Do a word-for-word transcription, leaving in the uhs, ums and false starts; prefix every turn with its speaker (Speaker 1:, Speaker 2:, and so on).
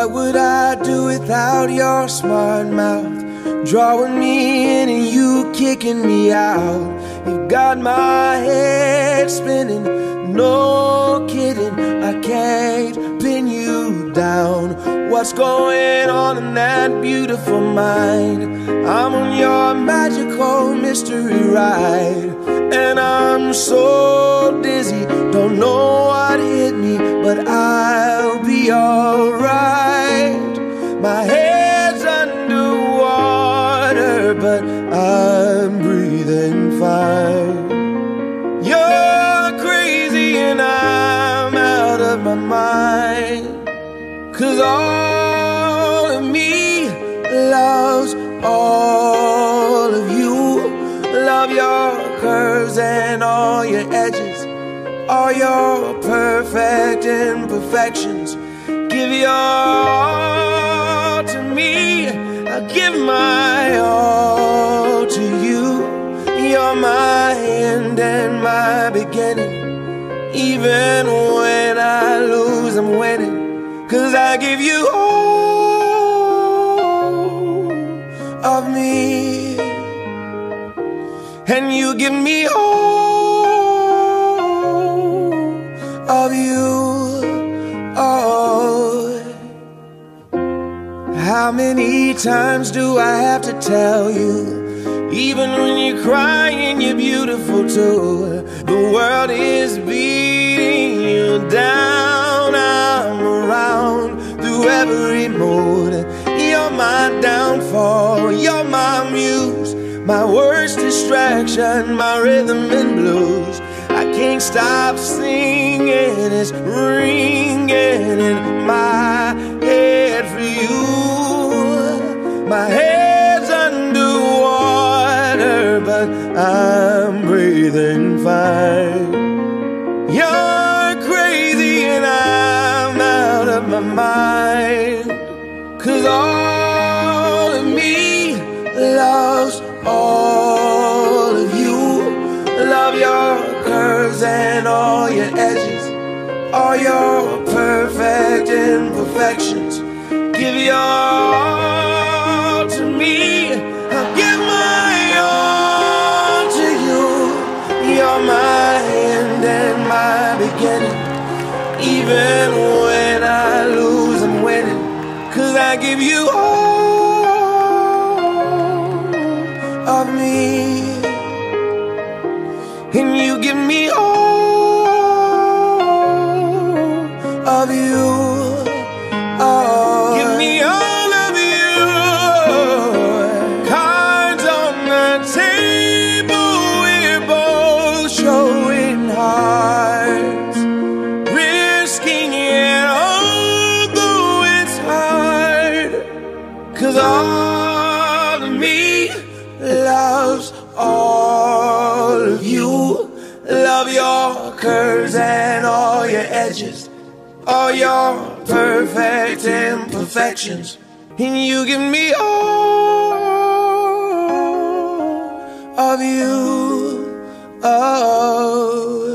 Speaker 1: What would I do without your smart mouth? Drawing me in and you kicking me out. You got my head spinning, no kidding. I can't pin you down. What's going on in that beautiful mind? I'm on your magical mystery ride, and I'm so dizzy, don't know what hit me, but I'll be alright. My head's underwater, but I'm breathing fine. You're crazy and I'm out of my mind, 'cause all of me loves all of you. Love your curves and all your edges, all your perfect imperfections. Give your all to me, I'll give my all to you. You're my end and my beginning. Even when I lose, I'm winning, 'cause I give you all of me, and you give me all of you. Oh, how many times do I have to tell you? Even when you're crying, you're beautiful too. The world is beating you down. I'm around through every mood. You're my downfall, you're my muse, my worst distraction, my rhythm and blues. I can't stop singing, it's ringing in my head for you. My head's underwater, but I'm breathing fine. You're crazy and I'm out of my mind, 'cause all of me loves all of you. Love your curves and all your edges, all your perfect imperfections. Give your all to me, I'll give my all to you. You're my end and my beginning. Even when I lose, I'm winning, 'cause I give you all of me, and you give me all of you. Oh, give me all of you. Cards on the table, we're both showing hearts, risking it although it's hard, 'cause all of me loves all of you. Love your curves and all your edges, all your perfect imperfections, and you give me all of you. Oh.